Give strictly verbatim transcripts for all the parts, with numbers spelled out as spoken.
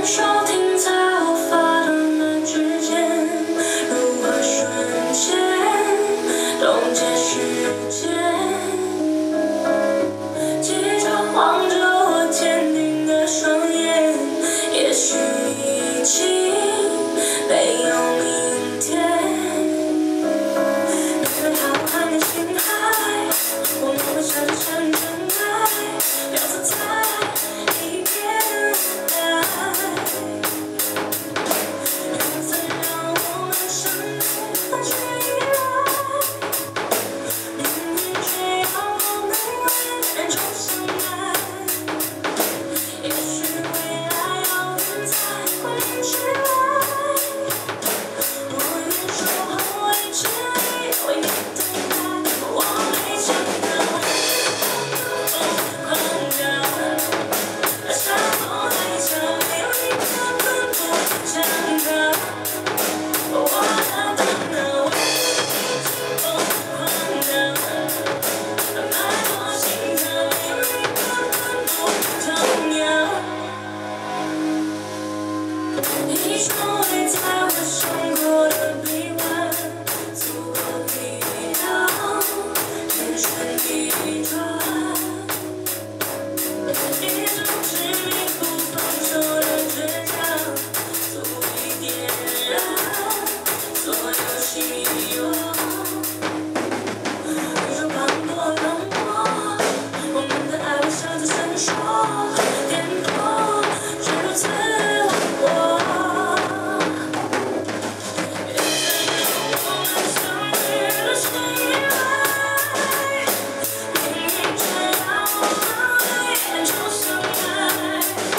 手停在我发端的指尖，如何瞬间冻结时间？记着望着我坚定的双眼，也许已经没有明天。面对浩瀚的星海，我们会朝着真正爱，漂浮在一片海。缘分让我们相遇，但却意外，命运却要我们为人重相爱。也许未来遥远在光年之外，我愿守候未知里，为你等待，我没想到，荒谬，山盟海角，没有一个奔波想逃，我的等待，为你惊风狂跳，脉搏心跳，没有一个奔波动摇。你说会在我胸口的臂弯，足够抵挡天旋地转，一种执迷不放手的倔强，足以点燃所有希望。宇宙磅礴冷漠，我们的爱微笑着闪烁，颠簸却如此忘我。缘分让我们相遇的是意外，命运却要我们为人重相爱。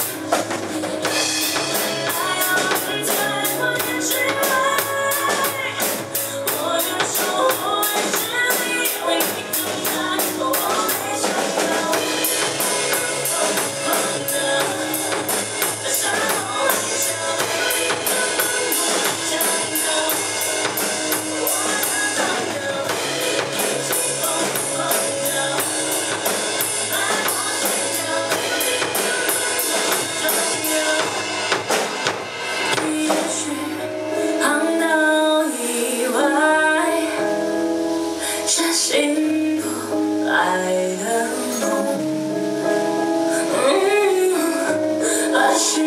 爱要远在光年之外，我愿守候未知里，为你等待，我没想到，荒谬，山盟海角，没有一个奔波想逃，我的等待，为你惊风狂跳，脉搏心跳，没有一个奔波动摇。也许航道以外是醒不来的梦，嗯，而是